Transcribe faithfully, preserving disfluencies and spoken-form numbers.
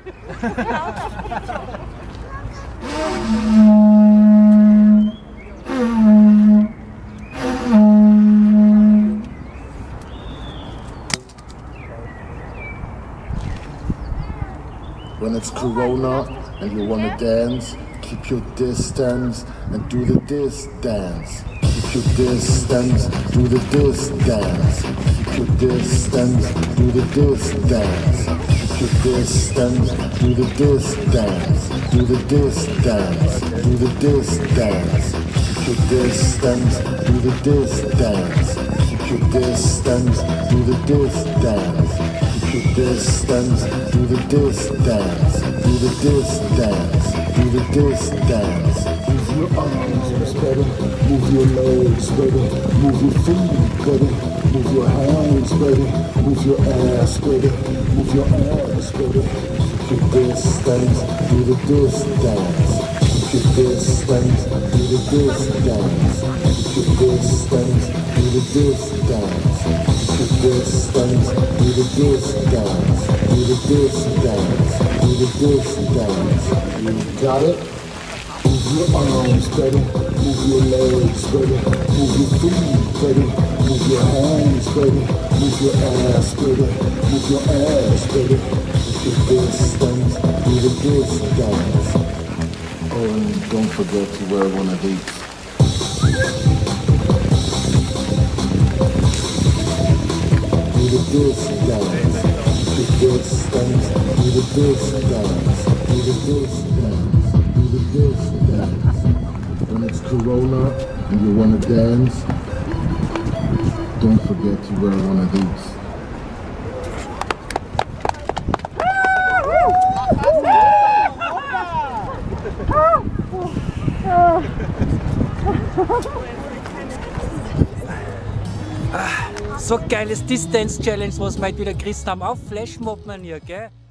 When it's Corona and you wanna dance, keep your distance and do the dis dance. Keep your distance, do the dis dance. Keep your distance, do the dis dance. Keep your distance, do the dis dance. Do the dis dance, do the dis dance. Keep your distance, do the dis dance. Keep your distance, do the dis dance. Keep your distance, do the dis dance. Do the dis dance, do the dis dance. Move your arms better, move your legs better, move your feet better, move your hands better, move your ass better, move your ass better. Keep your distance, do the dis dance. Keep your distance, do the dis dance. Keep your distance, do the dis dance. Keep your distance, do the dis dance. Do the dis dance, do the dis dance. You got it? Move your arms better, move your legs better, move your feet better, move your hands better, move your ass better, move your ass better. Keep your distance, do the dis dance. Oh, and don't forget to wear one of these. Do the dis dance, keep your distance, do the dis dance, do the dis dance, do the dis dance. When it's Corona and you wanna dance, don't forget to wear one of these. So geiles Distance Challenge, was wir heute wieder gerissen haben auf Flashmob-Manier, gell?